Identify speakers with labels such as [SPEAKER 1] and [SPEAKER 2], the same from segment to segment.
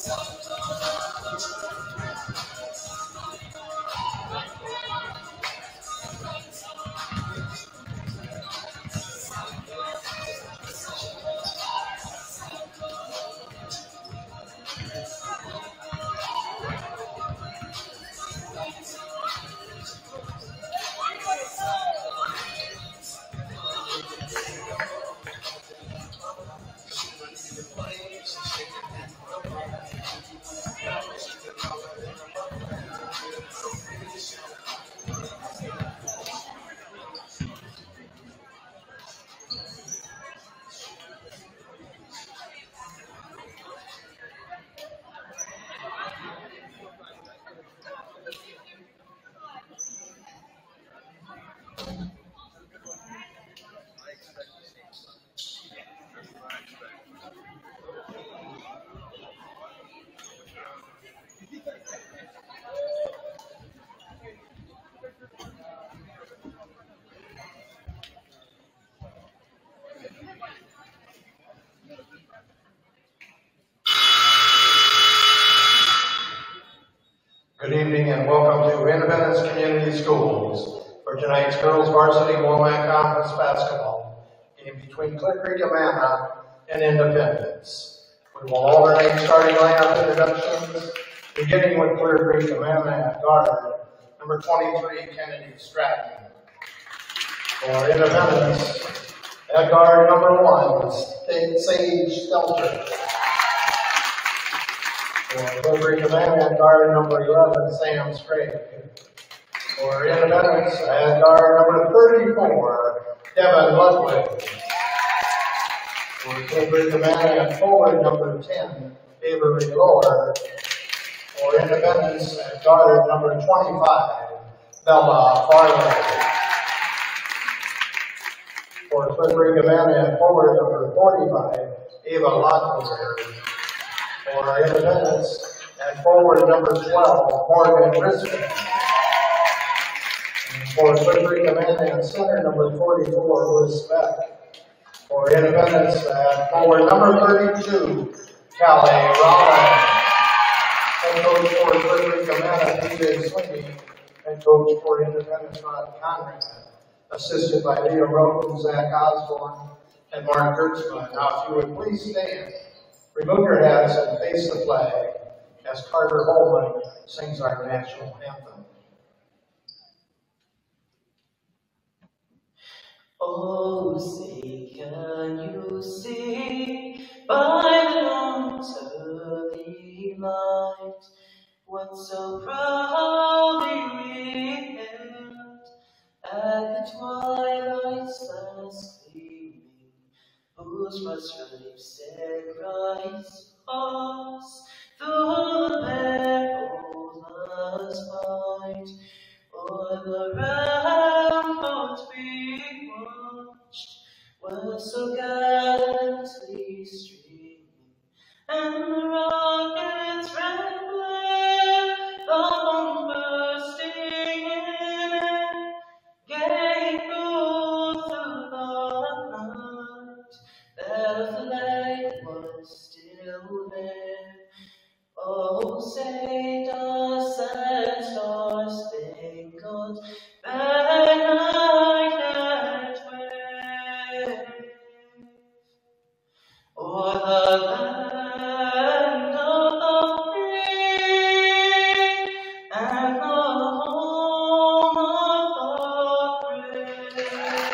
[SPEAKER 1] Good evening and welcome to Independence Community Schools for tonight's girls varsity Moorland Conference basketball game between Creek-Amana and Independence. We will alternate starting lineup introductions, beginning with Creek-Amana at guard, number 23, Kennedy Stratton. For Independence, at guard number 1, Sage Stelter. For Creek-Amana at guard number 11, Sam Sprague. For Independence at guard number 34, Devin Ludwig. For Creek-Amana at forward number 10, Avery Lohr. For Independence at guard number 25, Bella Farley. For Creek-Amana at forward number 45, Ava Lockwood. For Independence, at forward number 12, Morgan Riskin. For Creek-Amana at center number 44, Liz Beck. For Independence, at forward number 32, Callie Rollins. Head coach for Creek-Amana, DJ Sweeney. Head coach for Independence, Rod Conrad. Assisted by Leah Roden, Zach Osborne, and Mark Kurtzman. Now, if you would please stand. Remove your hats and face the flag as Carter Holman sings our national anthem.
[SPEAKER 2] Oh, say, can you see by the dawn's early light what so proudly we hailed at the twilight's last gleaming, whose broad stripes said Christ's cross through the perilous fight. O'er the ramparts we watched were so gallantly streaming, and the rockets red glare, the bombs bursting in air, gave proof through the night that the flag was still there. Oh, say does that star-spangled banner yet wave o'er the land of the free and the home of the brave?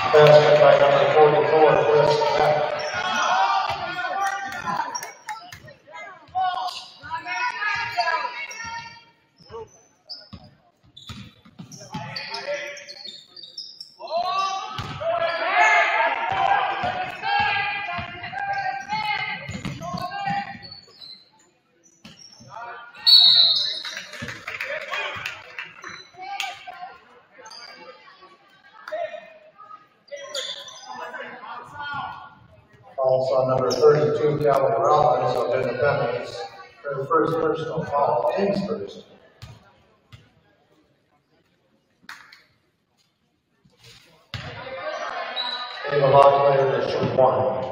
[SPEAKER 1] Basket by number 44, Chris Beck. Also number 32, Callie Rollins of Independence. Her first personal foul, team's first. Ava Locklear to shoot one.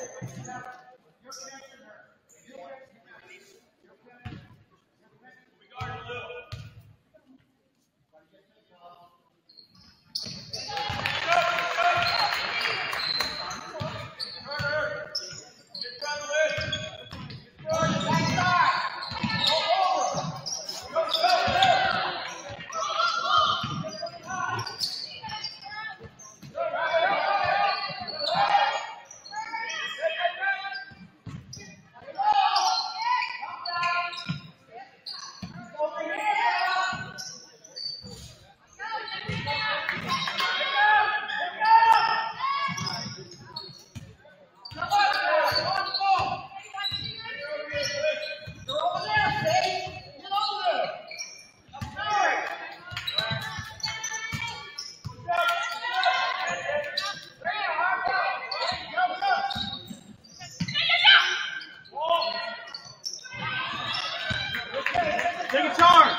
[SPEAKER 2] Take a charge.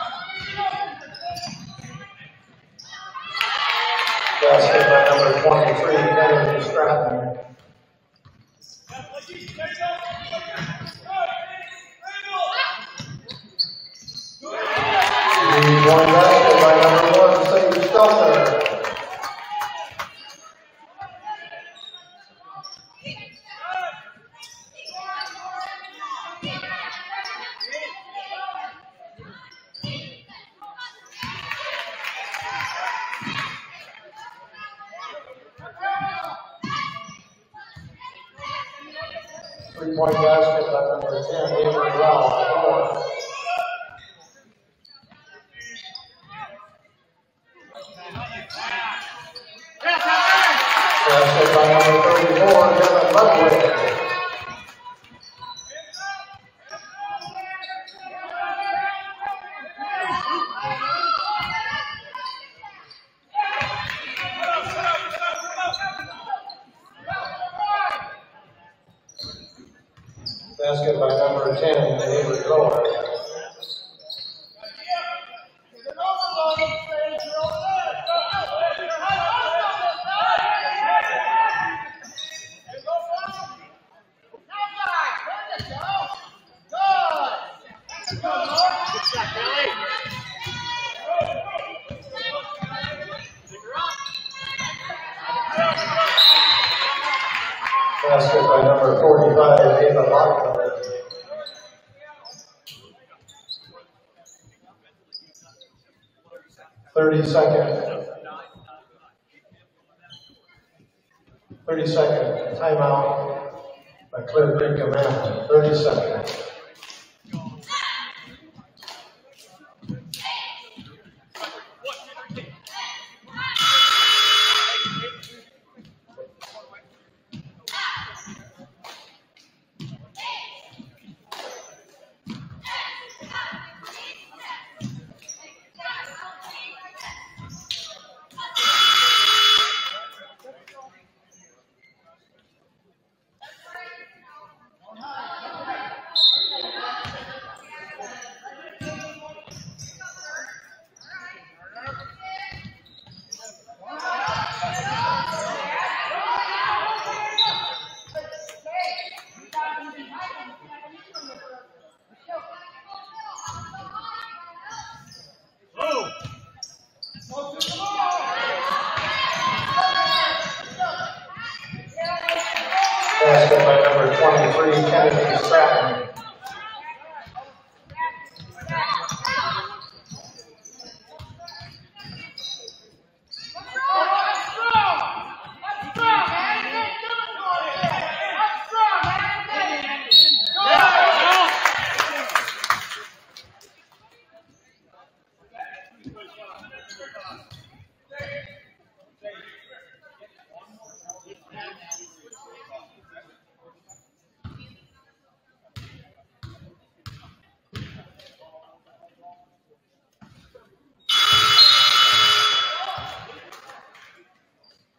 [SPEAKER 1] Basket by number 23, Kennedy Stratton. One basket by number 1, Sadie Stelter. Three-point basket by number 10, Avery Rowell. Basket by number 34, Devin Ludwig. Basket by number 10, Avery Lower. Basket by number 45, Ava Locklear. Thirty second timeout by Clear Creek-Amana. 30 seconds. Basket by number 23, Kennedy Stratton.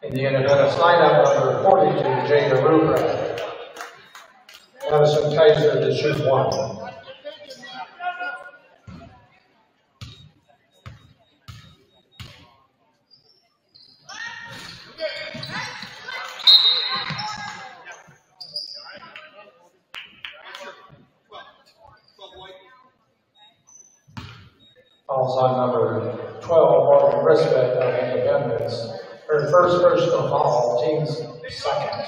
[SPEAKER 1] In the Independence lineup, number 42, Jada Rubra. Madison Kaiser to shoot 1. Falls on number 12, Morgan Brisbane of Independence. Her first personal foul, team's second.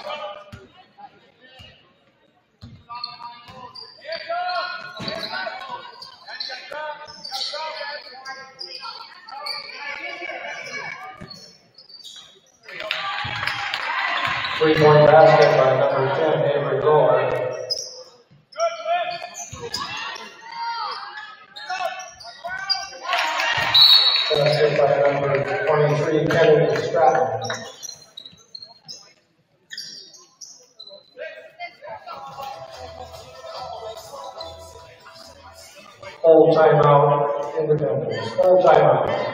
[SPEAKER 1] Three-point basket by number 10, Avery Roy. Basket by number 23, Kennedy Stratton. Full timeout, Independence. Full timeout.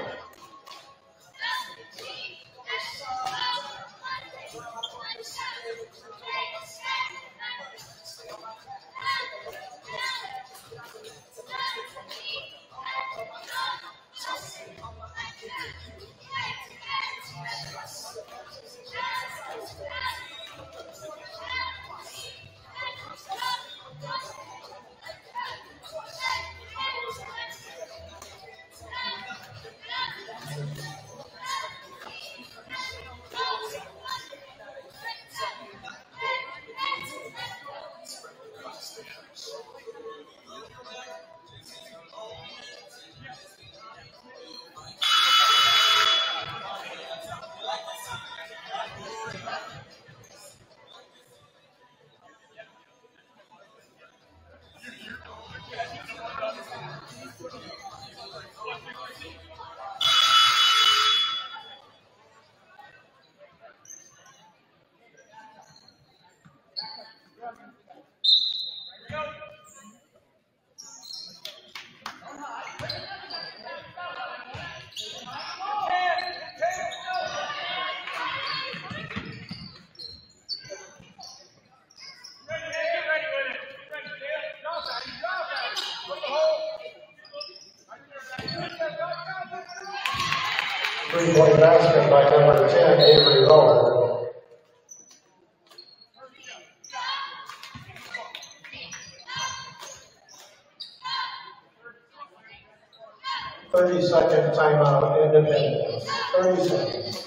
[SPEAKER 1] Three-point basket by number 10, Avery Roller. Thirty-second timeout, Independence. 30 seconds.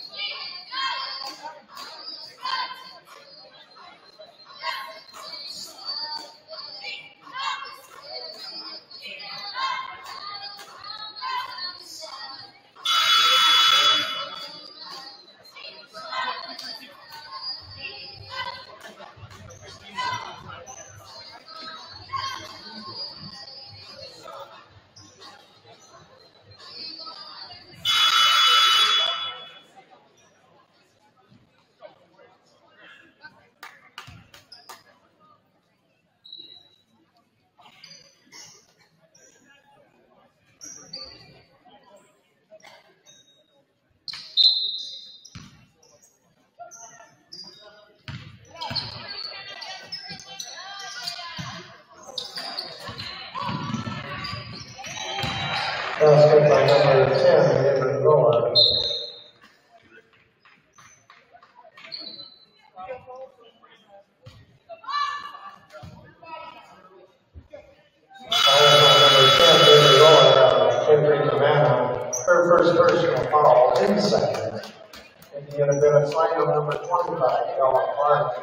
[SPEAKER 1] Basket by number 10, Avery Roller. Creek-Amana, her first personal foul, in second. In the Independence lineup, number 25, Ellen Clark.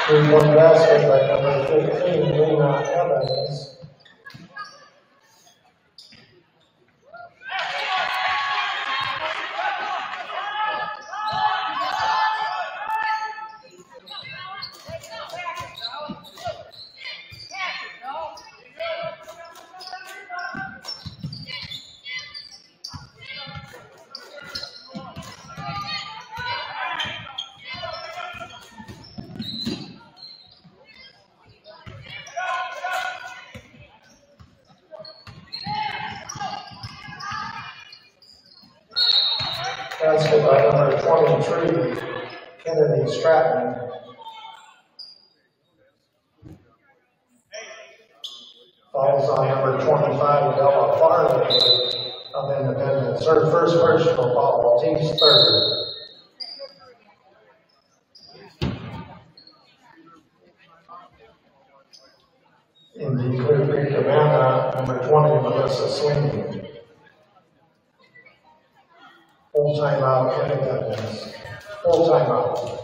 [SPEAKER 1] 3-point basket by number 15, Lena Evans. Basket by number 23, Kennedy Stratton. Falls on number 25, Bella Farley of Independence. Her first personal foul, team's third. In the Creek-Amana, number 20, Melissa Sweeney. Full timeout, Independence. Full timeout.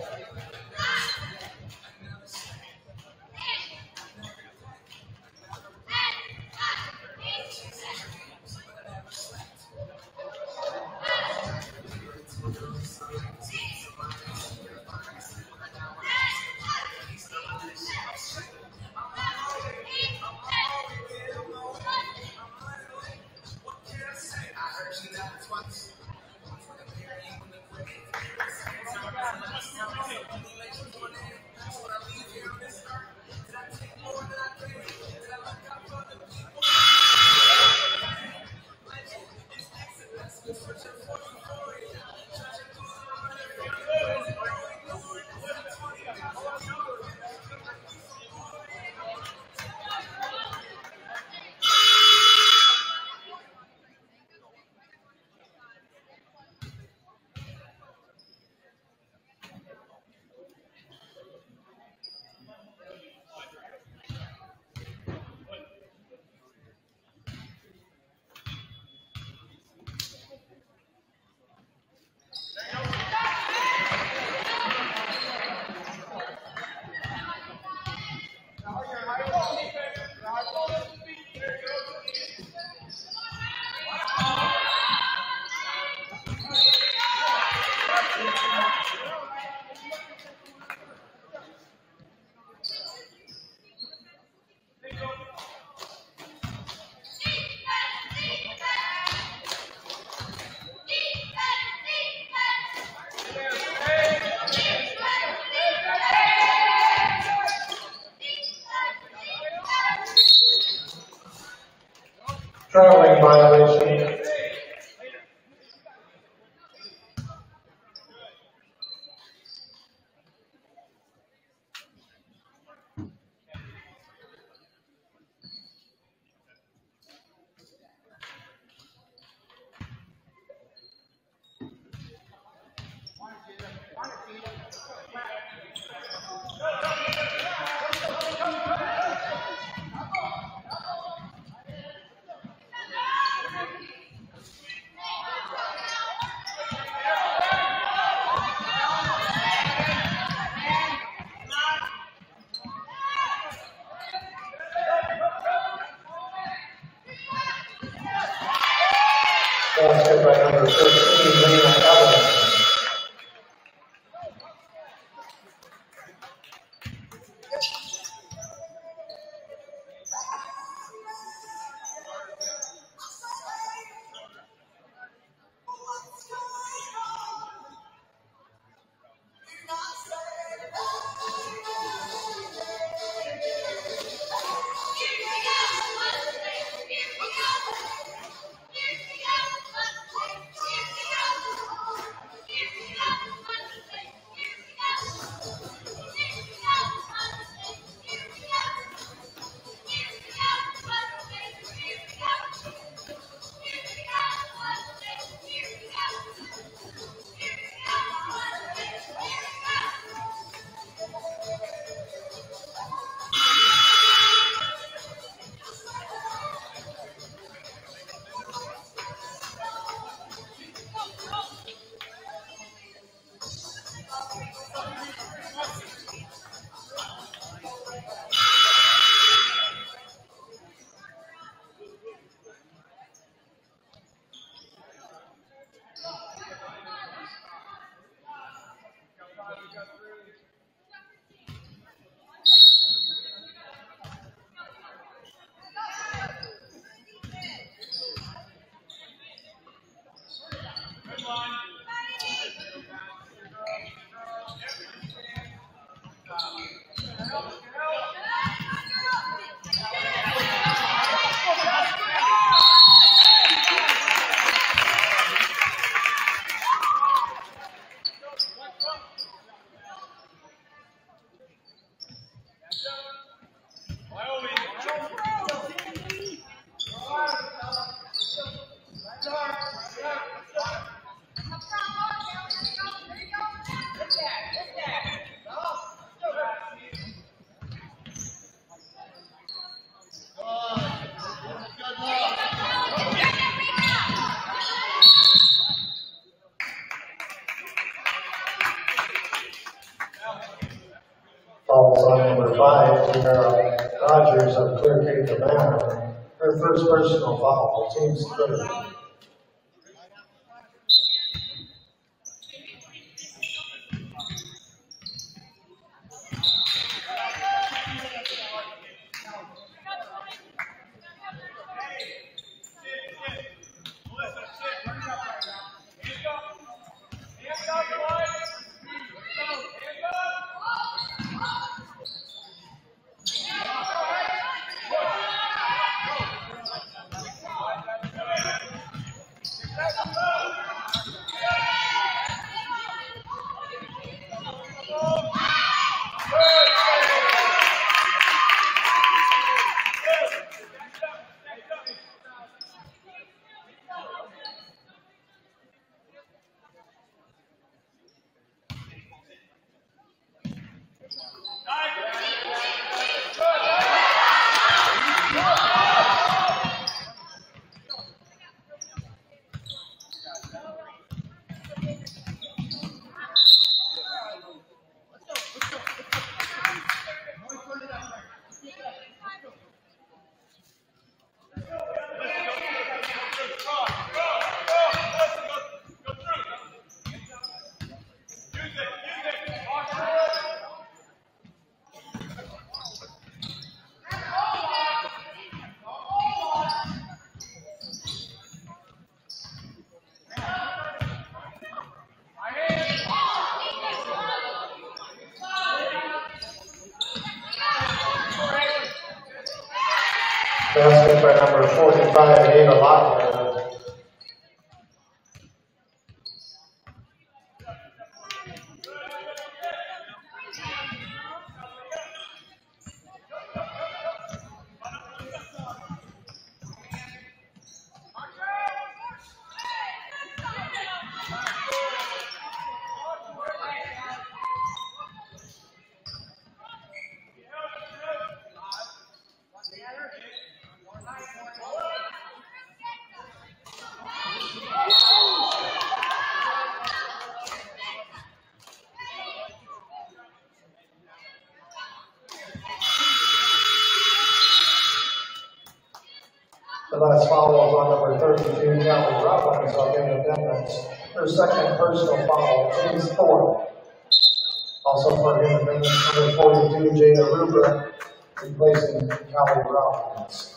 [SPEAKER 1] Traveling violation. Basket by number 15, Lena Evans. Falls on number 5, Tamara Rogers of Creek-Amana. Her first personal foul, team's third. Basket by number 45, Ava Lockwood. The last foul was on number 32, Callie Robbins, on the independence. Her second personal foul, team's fourth. Also for independence, number 42, Jada Ruber, replacing Callie Robbins.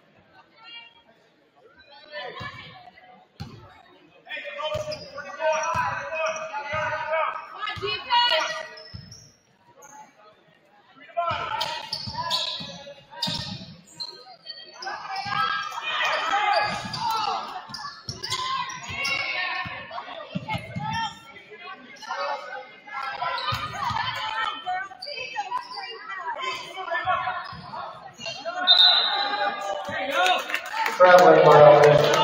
[SPEAKER 1] Traveling violation.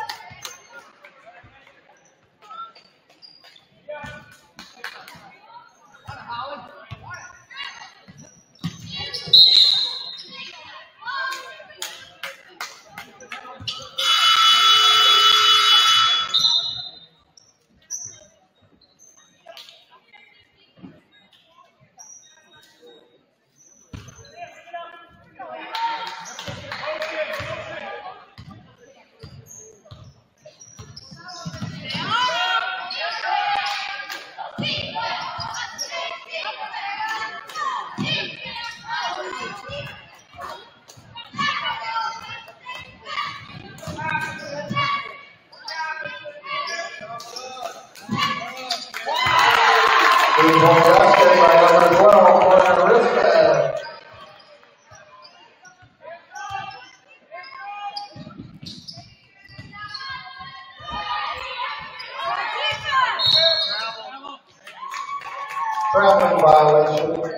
[SPEAKER 1] Basket by number 12, Morgan Risbeth. Traveling violation.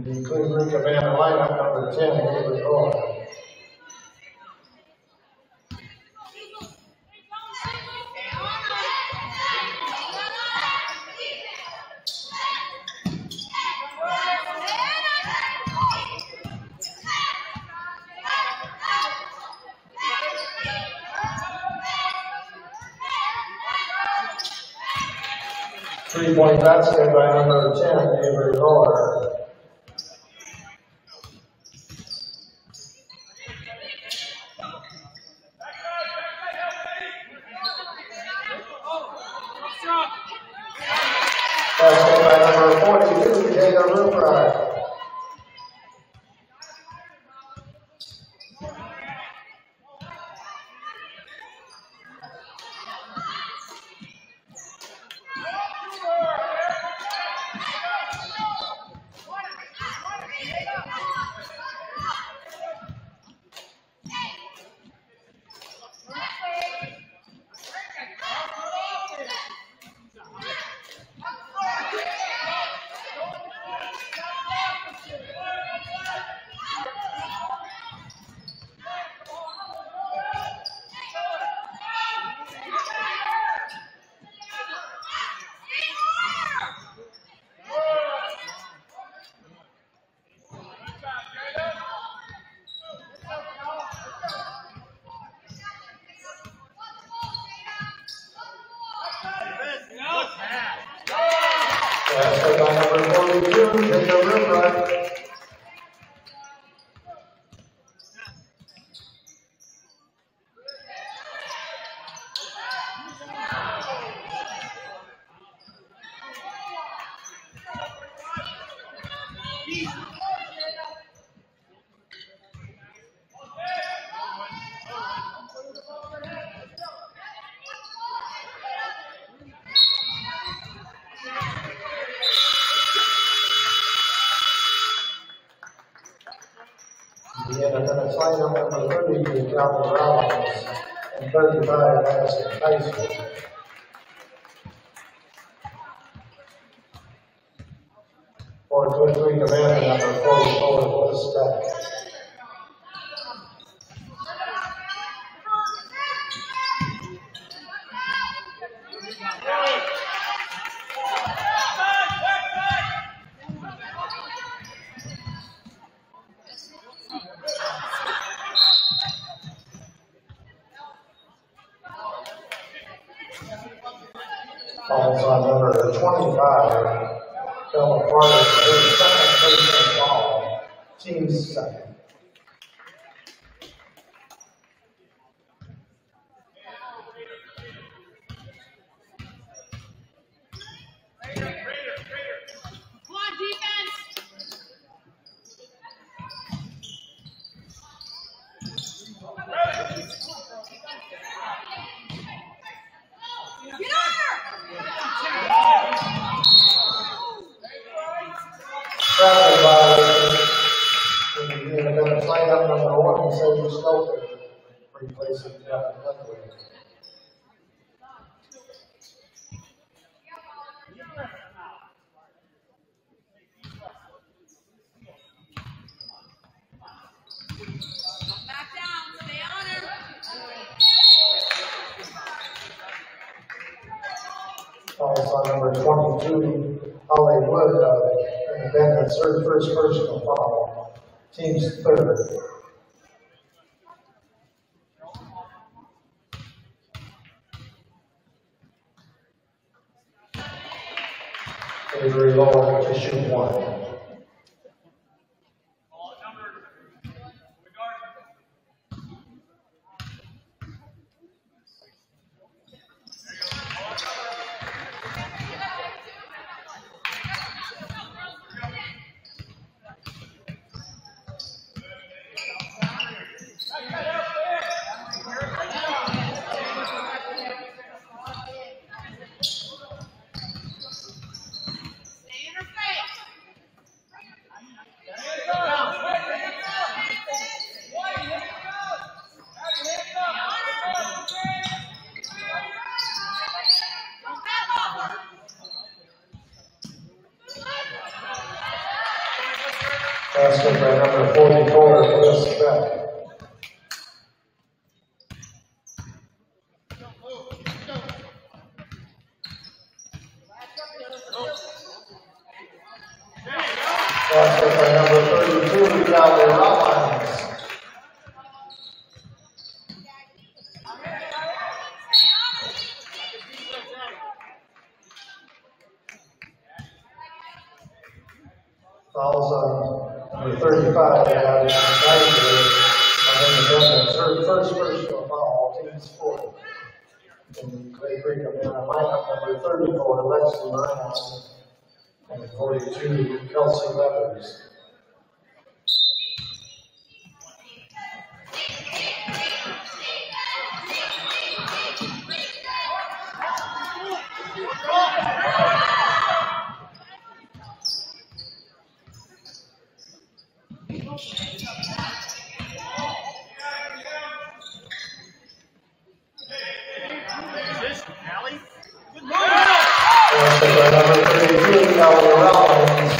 [SPEAKER 1] The Creek-Amana lineup, number 10, Avery Roy. 3-point basket by number 10, Avery Roy. Basket by number 42, Jacob Rupert. Basket by number 42, Jacob Rupert. The Independence lineup, number 30, Calvin Rollins, and 35, Madison Tyson. For Creek-Amana, number 44, Liz Beck. Falls on number 25, fell apart at the second place ball, team's second. Traffic violation in the Independence lineup, number 1, Sadie Skelton, replacing Jeff Lindley.
[SPEAKER 3] Back down, stay on her.
[SPEAKER 1] Falls on number 22, Holly Wood, Independence, her first personal foul, team's third. Avery Lower to shoot one. Basket by number 44, Chris Beck. Basket by number 32, Callie Rollins. Fouls on number 35, and Independence. Her first personal foul, team's fourth. And Creek-Amana lineup number 34, Lexi Ryan, and 42, Kelsey Leathers. Number 32, Callie Rollins.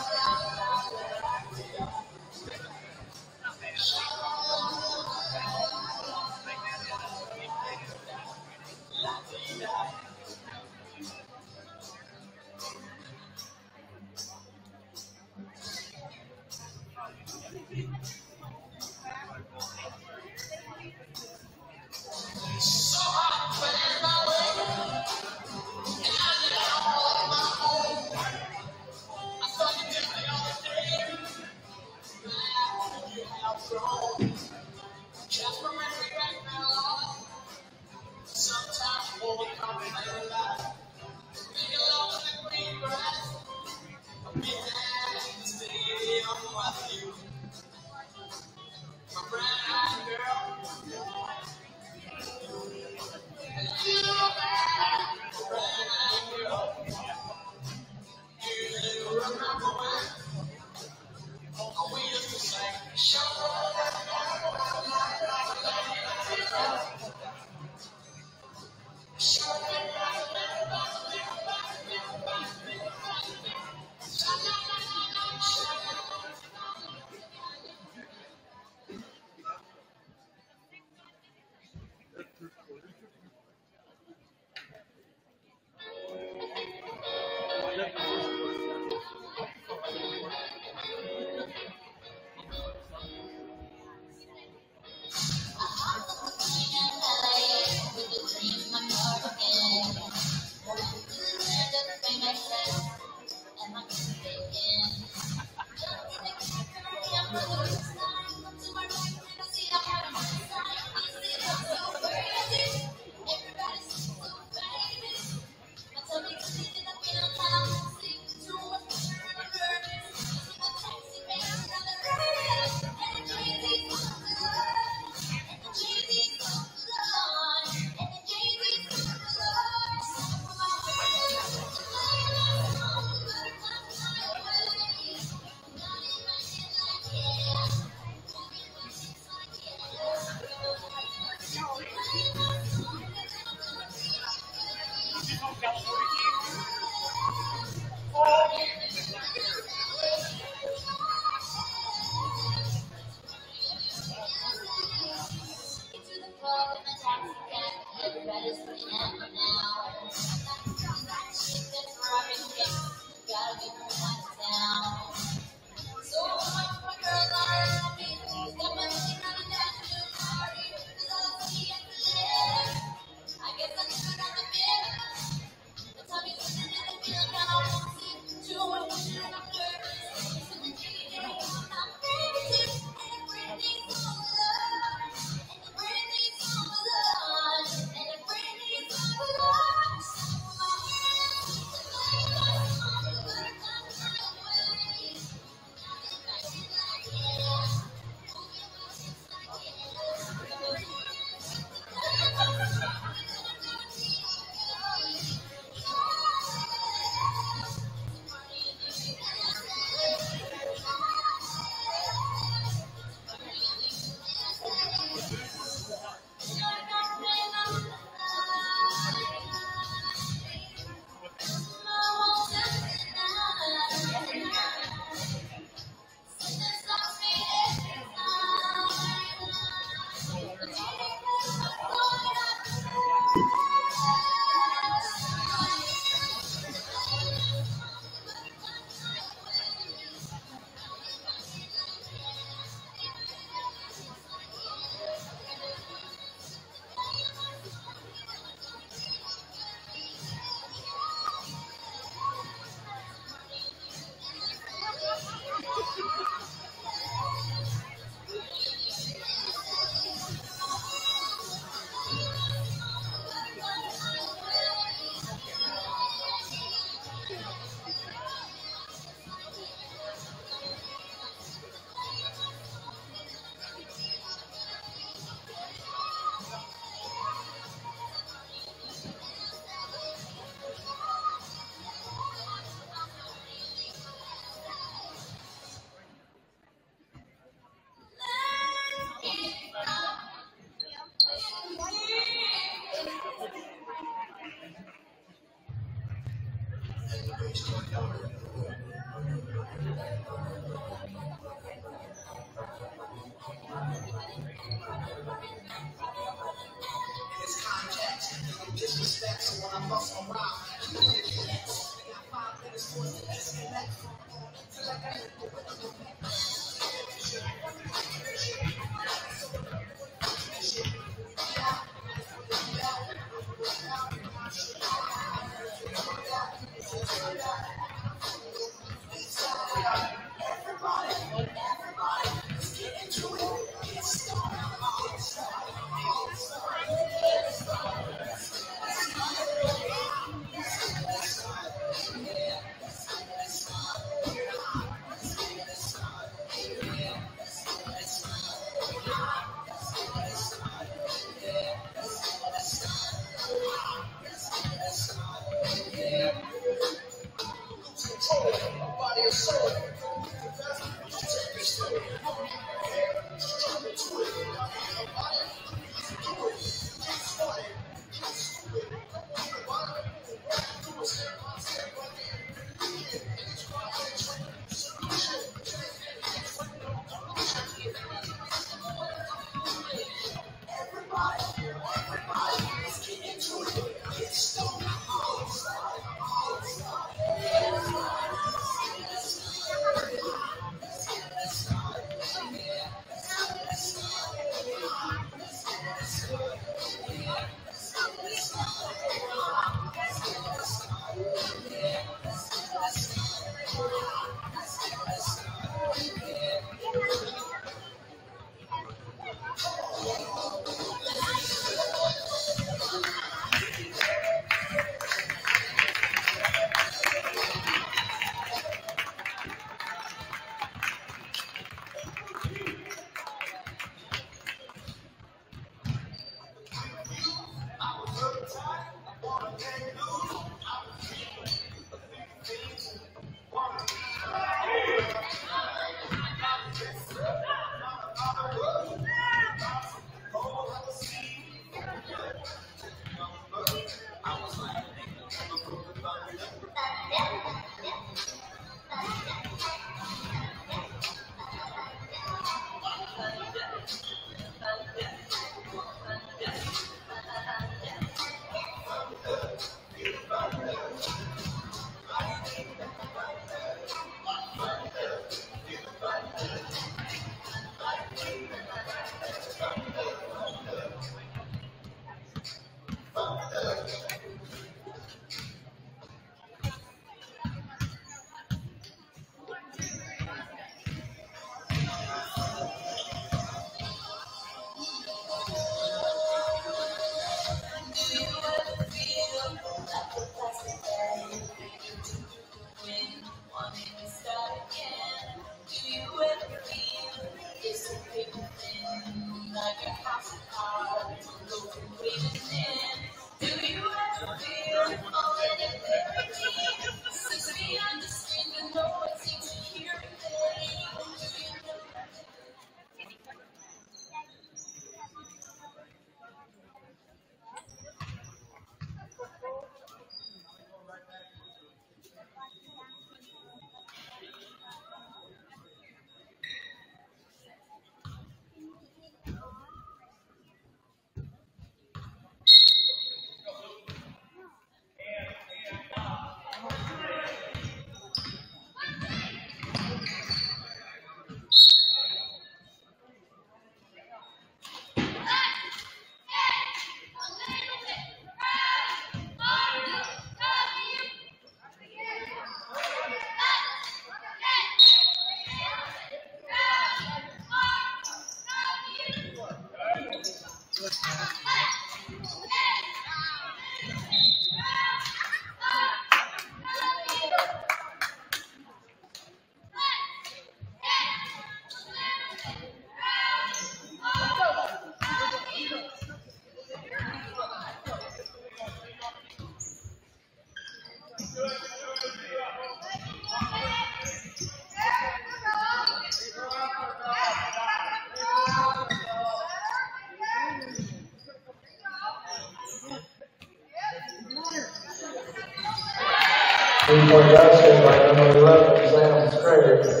[SPEAKER 1] 3-point basket by number 11, Sam Craig.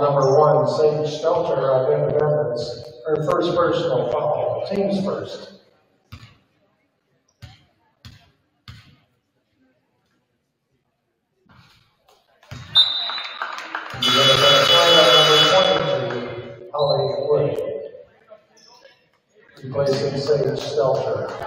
[SPEAKER 1] number 1, Sage Stelter of Independence. Her first personal foul. Team's first. Number 22, Holly Wood. Replacing Sage Stelter.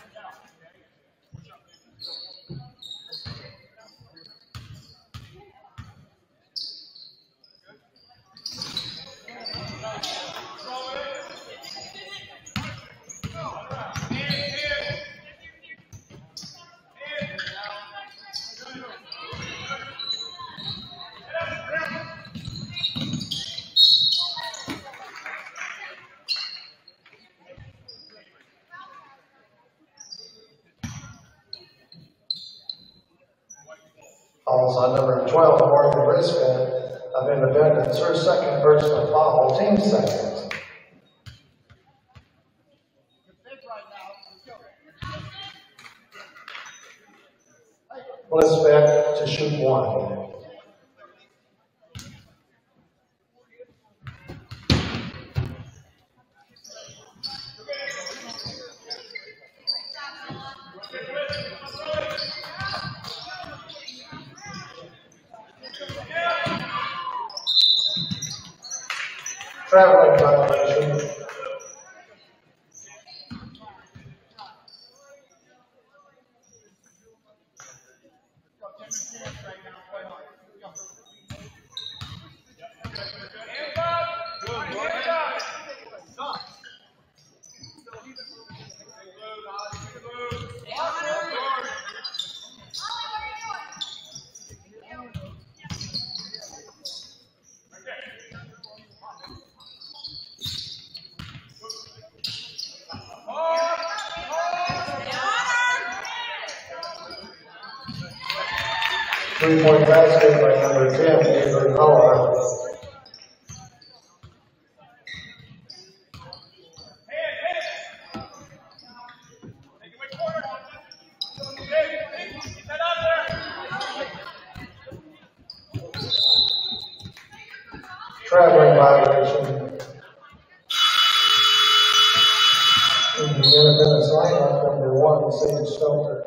[SPEAKER 1] Fouls on number 12, Morgan Brisbane of Independence. Her second personal foul. Team second. Blisbeck to shoot 1. Traveling violation. Three-point basket by number 10, Avery Lower. Traveling violation. In the Independence lineup, number 1, Sage Stelter.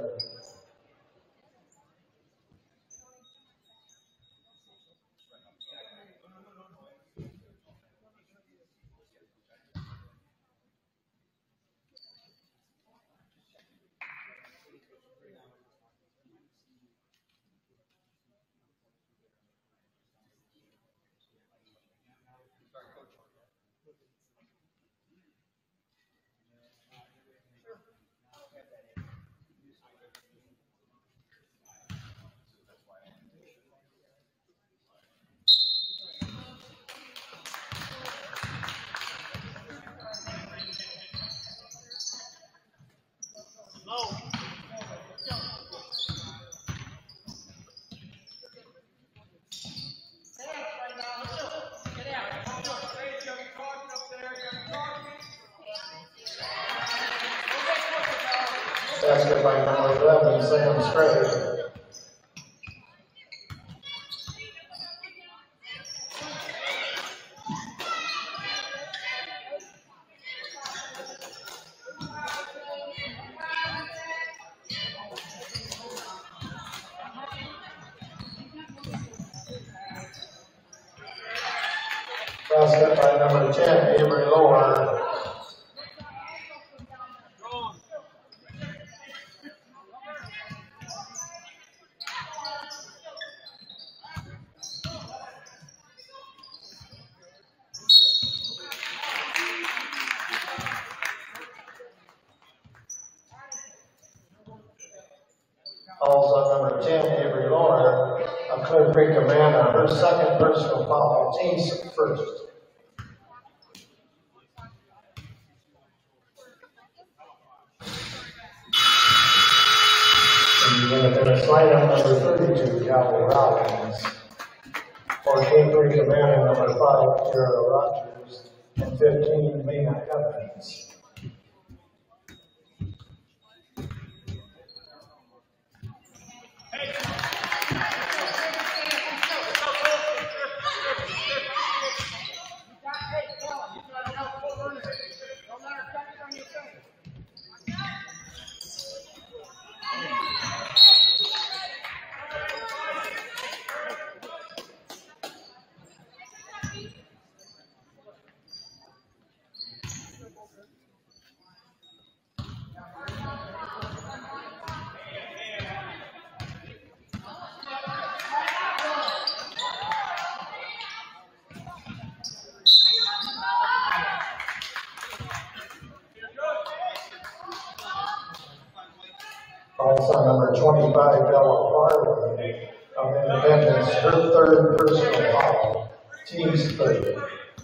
[SPEAKER 1] Basket by number 11, Sam Stray. Basket by number 10, Avery Lower. Fouls on number 10, Avery Lower of Creek-Amana. Her second personal foul. Team's first. In the Independence lineup, number 32, Calvin Rollins. For Creek-Amana, number 5, Tara Rogers. And 15, Lena Evans. Also number 25, Bella Farley of Independence, her third personal foul. Team's third.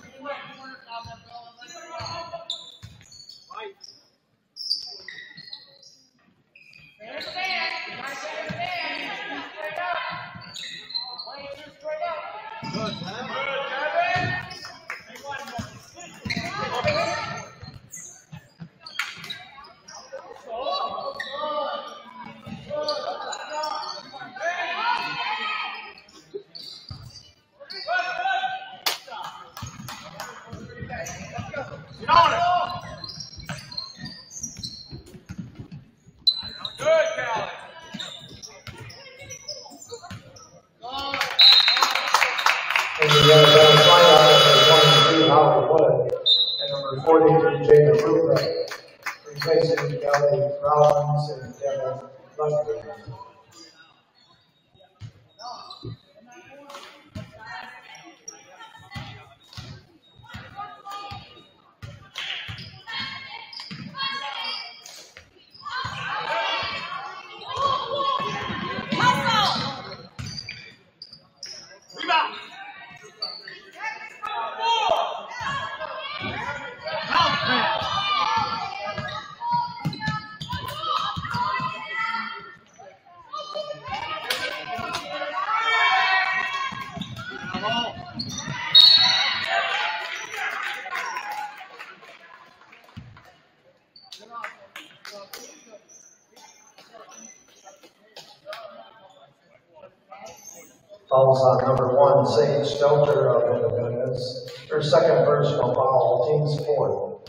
[SPEAKER 1] Fouls on number 1, Sage Stelter of Independence. Her second personal foul, team's fourth.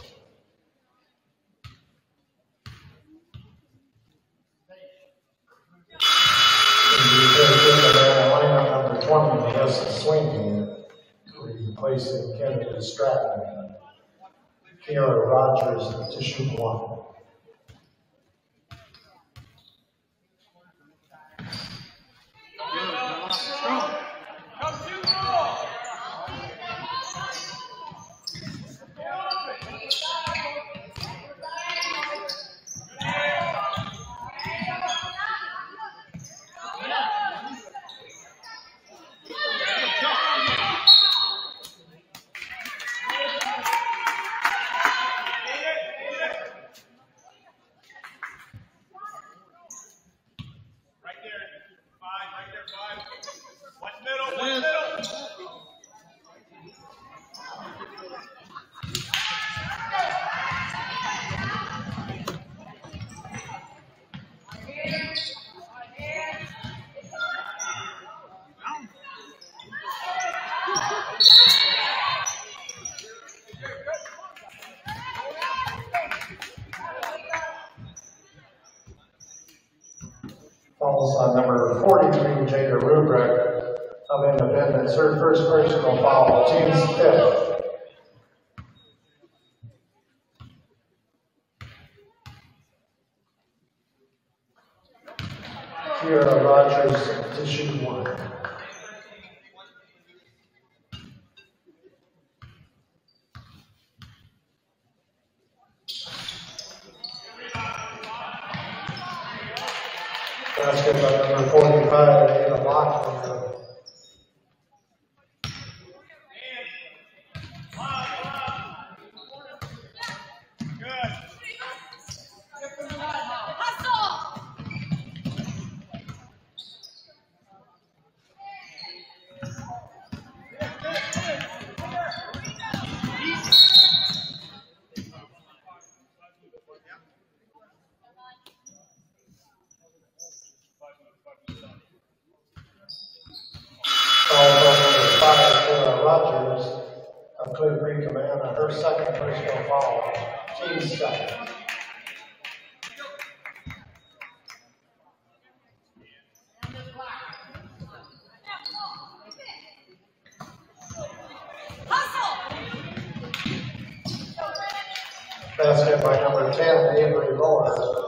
[SPEAKER 1] Lineup number 20, Melissa Swinking, replacing Kennedy Stratton. Kiara Rogers to shoot 1. Fouls on number 43, Jada Rubrick of Independence. Her first personal foul, team's fifth. Kiara Rogers to shoot 1. Basket by number 45, Ada Locklear. Rogers of Creek-Amana, her second personal foul, team's second. Basket by number 10, Avery Moore.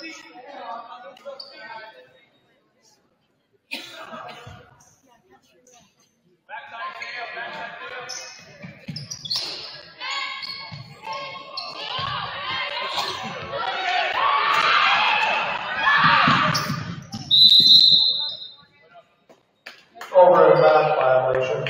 [SPEAKER 1] Over and back violation.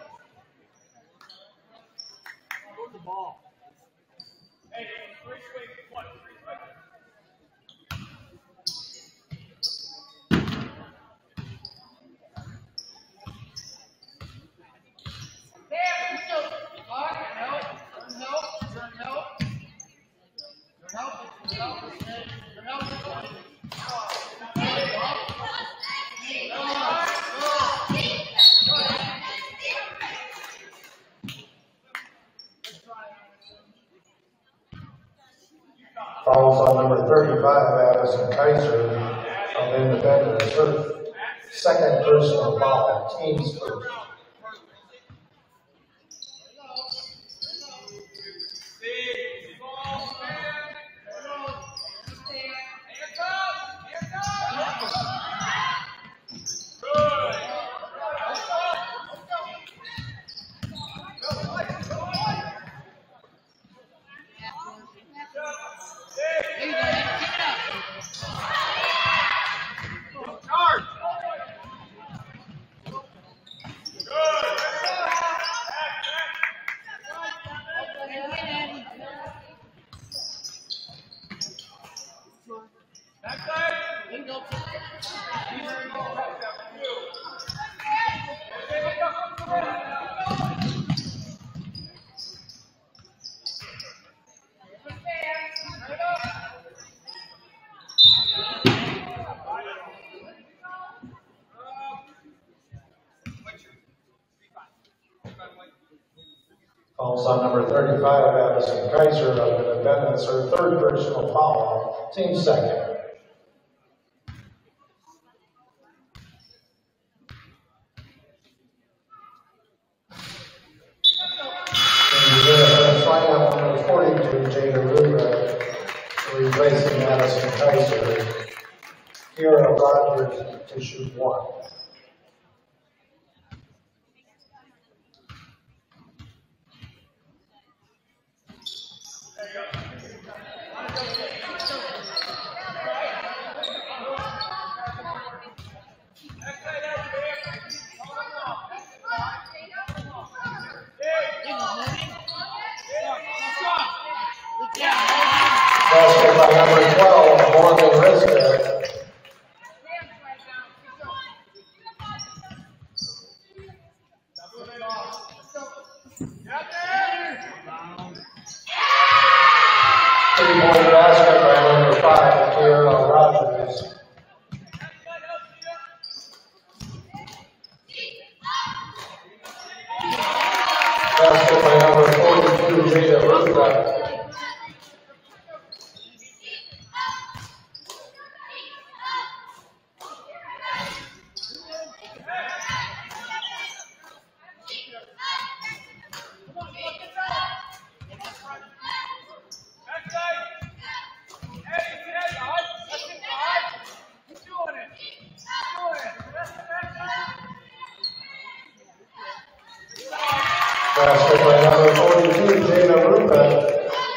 [SPEAKER 1] Falls on number 35, Addison Kaiser of Independence. Her second personal foul, team's first. Falls on number 35, Addison Kaiser of Independence. Her third personal foul, team second. Lineup number 42, Jada Rubra, replacing Madison Kaiser. Kira Rogers to shoot one. Basket by number 12, Morgan Riska. Three-point basket by number 5, Kira Rogers. Basket by number 42, Jada Rubra. Basket by number 42, Jada Rubra.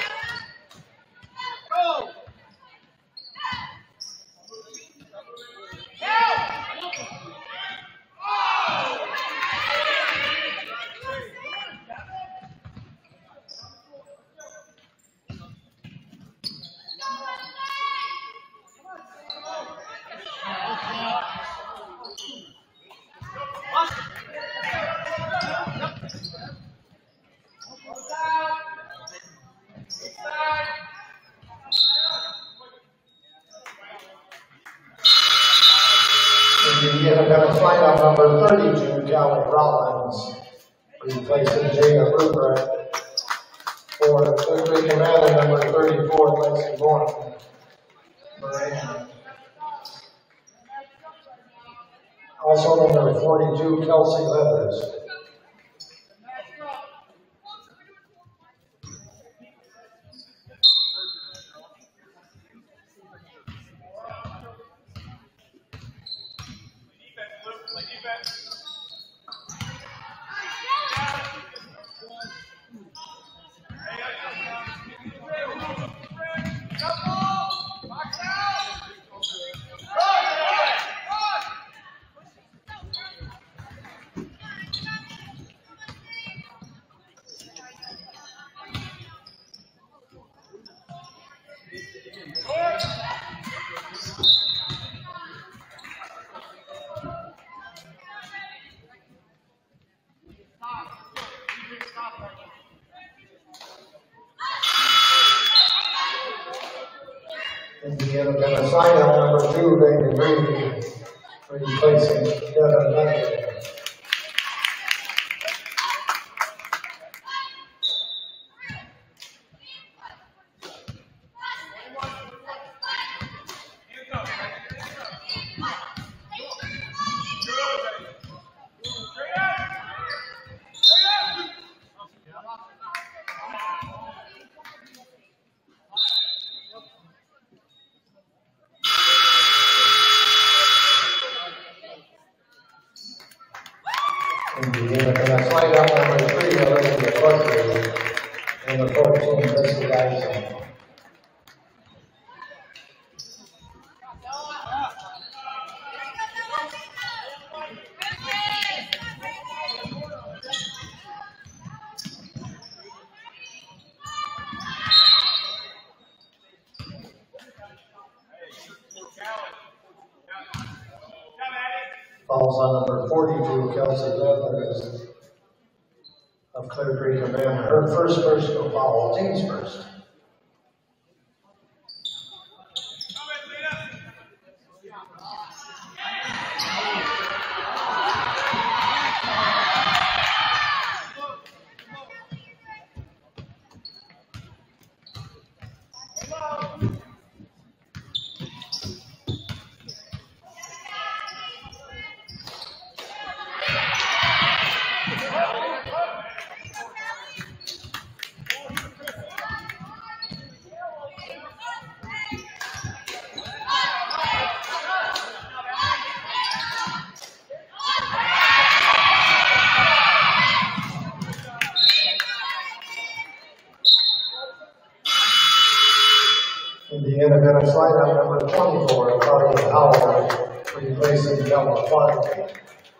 [SPEAKER 1] The Independence lineup number 32, Callie Rollins, replacing Jada Rubra. For the Creek-Amana number 34, Lacey Moran. Also number 42, Kelsey Leathers. Indiana going to sign out number 2, Raymond Green, replacing Devin Leonard. Indiana going to slide out number 3, Olivia Buckley, and the 14, Missy Dyson. Falls on number 42, Kelsey Leathers of Creek-Amana. Her first personal foul, team's first. Indiana going to slide out number 24, Carly Howard, replacing Bella Varsity.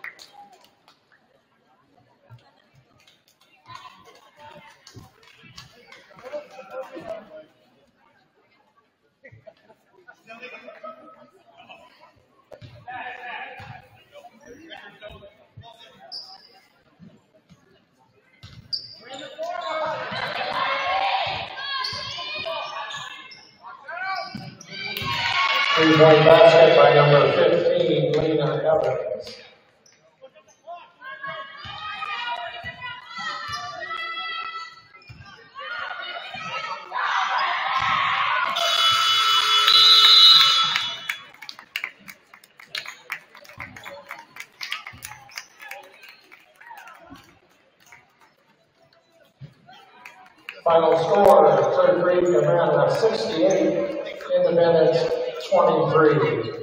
[SPEAKER 1] Three-point basket by number 15, Lena Evans. Final score, Creek-Amana 68, Independence 23.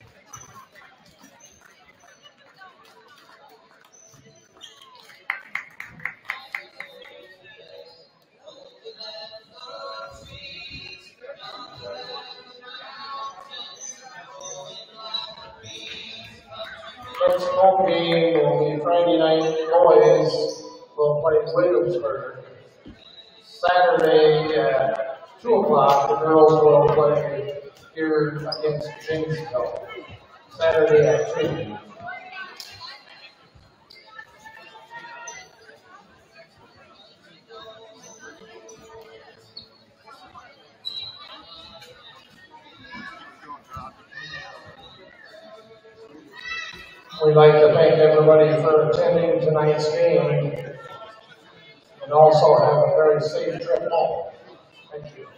[SPEAKER 1] Next home game will be Friday night. Boys will play Williamsburg. Saturday at 2 o'clock, the girls will play here against Janesville. Saturday at 2. We'd like to thank everybody for attending tonight's game and also have a very safe trip home. Thank you.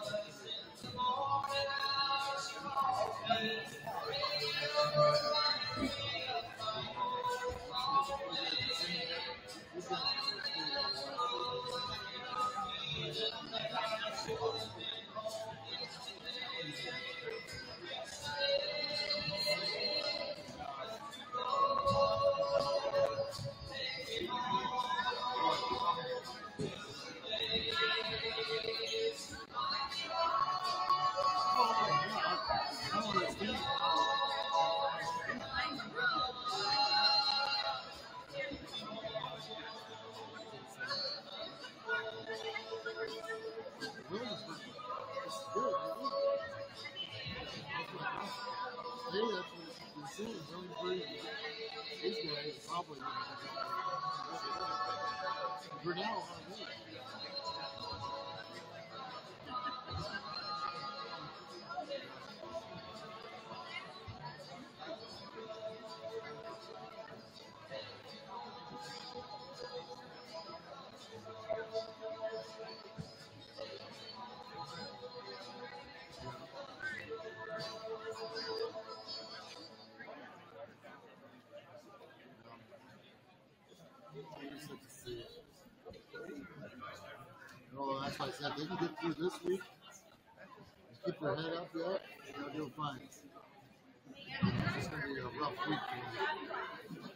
[SPEAKER 4] Oh, that's why I said they can get through this week. Keep their head up yet, they'll do fine. It's just going to be a rough week for them.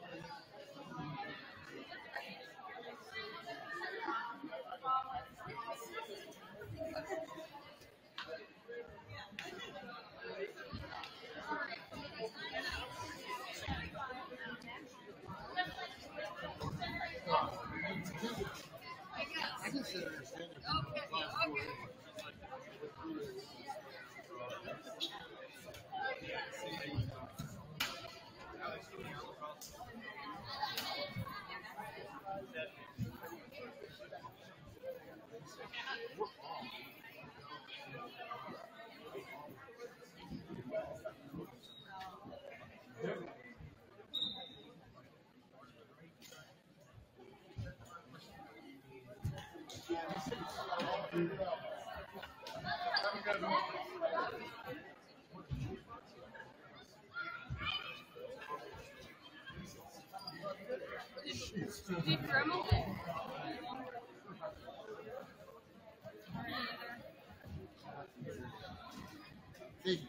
[SPEAKER 4] I can sit there and stand there for the last 4 days.
[SPEAKER 3] Deep thermal?
[SPEAKER 4] Hey.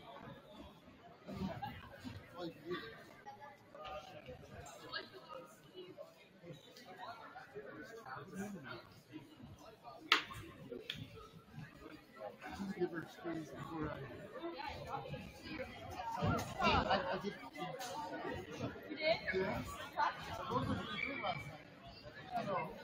[SPEAKER 4] Give her space before I did.
[SPEAKER 3] You did?
[SPEAKER 4] Yeah. What was the last night?